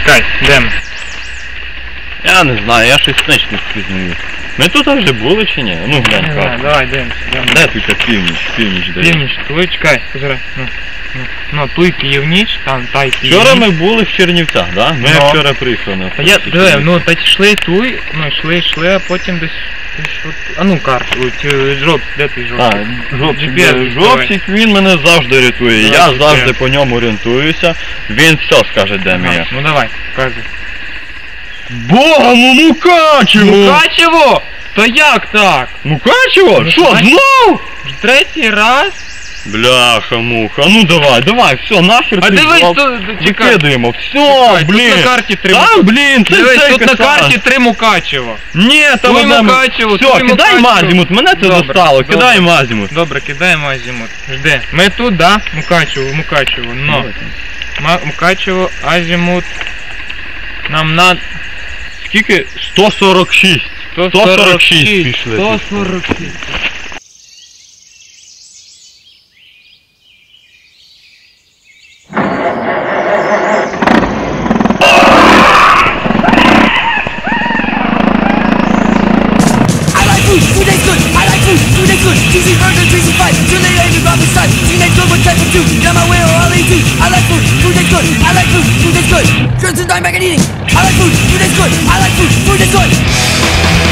Чекай, де ми? Я не знаю, я щось значно впізнаю. Ми тут вже були чи ні? Ну глянь, Не знаю, карту. давай, дивимося. Де тут північ де? Північ, туди, чекай, позирай. Ну, туй північ, там, та й північ. Вчора ми були в Чернівцях, да? Ми Ну. вчора приїхали на Та я, диви, ну, та йшли туй, ну, йшли, а потім десь от, а ну карту, жопсик, де твій жопсик? Жопсик, GPS, Жопсик, він мене завжди рятує. Давай, Я завжди GPS. по ньому орієнтуюся. Він все скаже, де ми є. Ну давай, показуй. Бога, ну Мукачево! Мукачево! Та як так? Мукачево? Ну, Що, давай. знов? Вже третій раз? Бляха-муха, ну давай, все, нахер А ти дивись, жовт. тут, чекай. Викидаємо, все, Чекай, блін. Тут на карті 3 Там, блін, це Дивись, цей тут на касаж. карті 3 Мукачево. Ні, там Туй одне... Мукачево, Все, туй кидай Мукачево. мазімут, мене це Добре, достало, добре. кидай мазімут. Добре, кидаємо азімут. Жди. Ми тут, да? Мукачево, но. Мукачево, азімут. Нам на... Скільки? 146. 146 пішли. 146. Food tastes good, I like food tastes good. Cheesy burger, greasy fries, chili egg, ramen side. Teenage girl, what type of juice? Got my way or I'll eat you. I like food tastes good, I like food tastes good. Turns to dime back and eating. I like food tastes good, I like food tastes good.